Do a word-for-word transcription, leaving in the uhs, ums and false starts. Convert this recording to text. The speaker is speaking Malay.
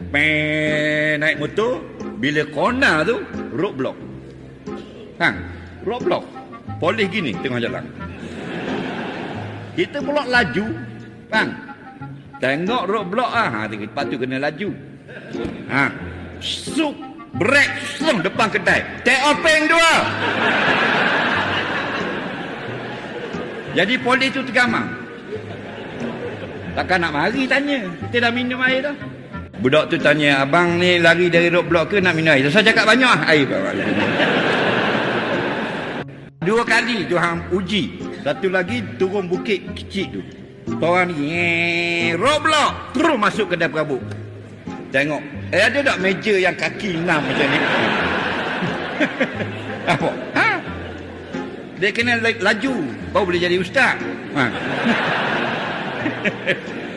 Pen naik motor, bila corner tu roadblock. Hang, roadblock. Polis gini tengah jalan. Kita pula laju, bang. Tengok roadblock ah, ha, lepas tu kena laju. Ha, sup, brake, slung depan kedai. Take off peng dua. Jadi polis tu tergamang. Takkan nak mari tanya. Kita dah minum air dah. Budak tu tanya, abang ni lari dari roadblock ke nak minum air? Saya cakap banyak air. Dua kali tu hang uji. Satu lagi turun bukit kecil tu. Orang ni roadblock terus masuk kedai perabot. Tengok, eh ada tak meja yang kaki enam macam ni? Apa? Ha? Dia kena laju baru boleh jadi ustaz. Ha.